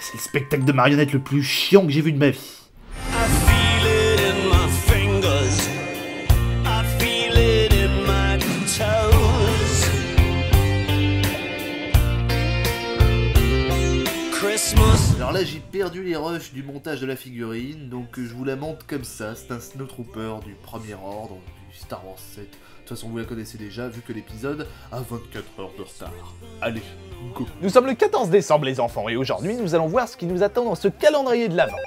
C'est le spectacle de marionnettes le plus chiant que j'ai vu de ma vie. Alors là j'ai perdu les rushs du montage de la figurine, donc je vous la montre comme ça. C'est un Snowtrooper du premier ordre, du Star Wars 7. De toute façon vous la connaissez déjà vu que l'épisode a 24 heures de retard. Allez, go. Nous sommes le 14 décembre les enfants et aujourd'hui nous allons voir ce qui nous attend dans ce calendrier de l'Avent.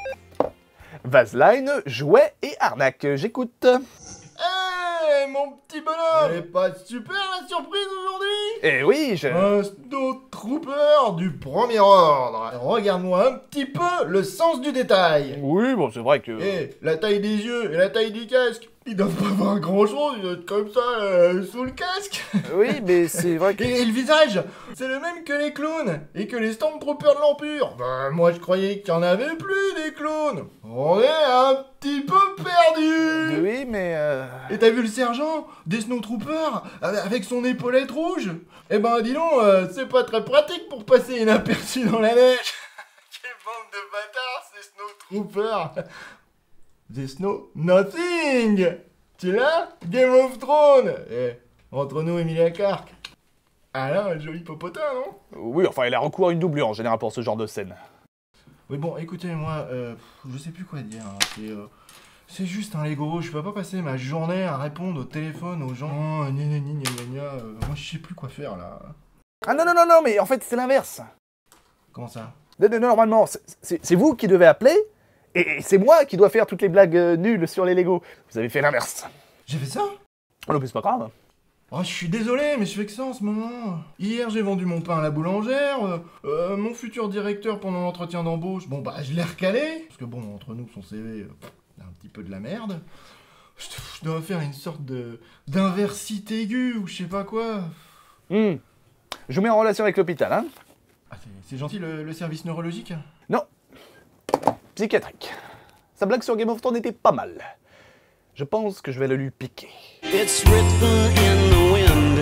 Vaseline, jouets et arnaques, j'écoute. Hey, mon petit bonhomme! Elle est pas super la surprise aujourd'hui? Eh oui, Un Snowtrooper du premier ordre. Regarde-moi un petit peu le sens du détail. Oui, bon, c'est vrai que... Eh, la taille des yeux et la taille du casque, ils doivent pas voir grand chose, ils doivent être comme ça, sous le casque. Oui, mais c'est vrai que... Et le visage, c'est le même que les clowns et que les Stormtroopers de l'Empire. Ben, moi je croyais qu'il y en avait plus des clowns. On est un petit peu perdu. Oui, mais... Et t'as vu le sergent des Snowtroopers avec son épaulette rouge? Eh ben dis donc, c'est pas très pratique pour passer inaperçu dans la neige. Quelle bande de bâtards ces Snowtroopers. Des Snow Nothing. Tu l'as? Game of Thrones. Eh, entre nous Emilia Clarke. Ah là, un joli popotin, non? Oui, enfin, il a recours à une doublure en général pour ce genre de scène. Oui bon, écoutez, moi, je sais plus quoi dire, hein. C'est juste un Lego, je peux pas passer ma journée à répondre au téléphone aux gens. Oh, moi je sais plus quoi faire là. Ah non, non, non, non, mais en fait, c'est l'inverse. Comment ça? Normalement, c'est vous qui devez appeler, et c'est moi qui dois faire toutes les blagues nulles sur les Lego. Vous avez fait l'inverse. J'ai fait ça? Oh non, mais c'est pas grave. Oh, je suis désolé, mais je fais que ça en ce moment. Hier, j'ai vendu mon pain à la boulangère. Mon futur directeur pendant l'entretien d'embauche, bon bah je l'ai recalé. Parce que bon, entre nous, son CV, un petit peu de la merde. Je dois faire une sorte d'inversite aiguë ou je sais pas quoi. Je vous mets en relation avec l'hôpital, hein. Ah, c'est gentil le service neurologique? Non. Psychiatrique. Sa blague sur Game of Thrones était pas mal. Je pense que je vais le lui piquer. It's written in the wind.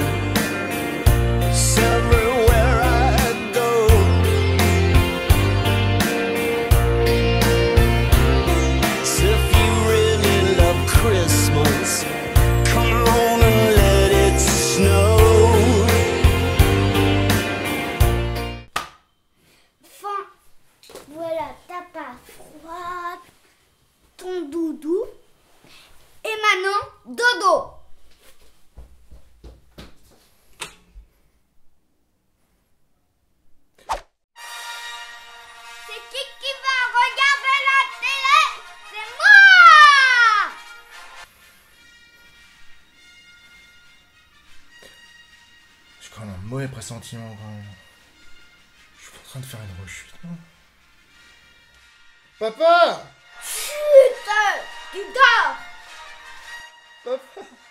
Everywhere I go. If you really love Christmas, come on and let it snow. Fin. Voilà, t'as pas froid. Ton doudou. Et maintenant, dodo. C'est qui va regarder la télé? C'est moi! J'ai quand même un mauvais pressentiment quand même. Je suis en train de faire une rechute, non? Papa! Chut! Tu dors! Papa!